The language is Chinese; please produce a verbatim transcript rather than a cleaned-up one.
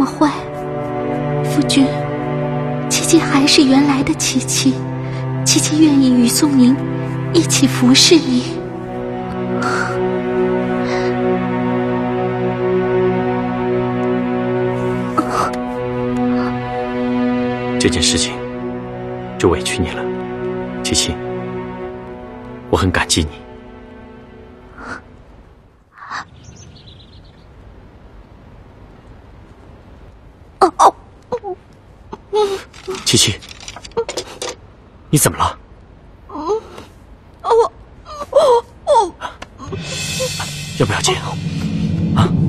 坏。夫君，琪琪还是原来的琪琪，琪琪愿意与宋宁一起服侍你。 这件事情就委屈你了，琪琪，我很感激你。 哦哦， 琪琪，你怎么了？ 我我我要不要紧？啊？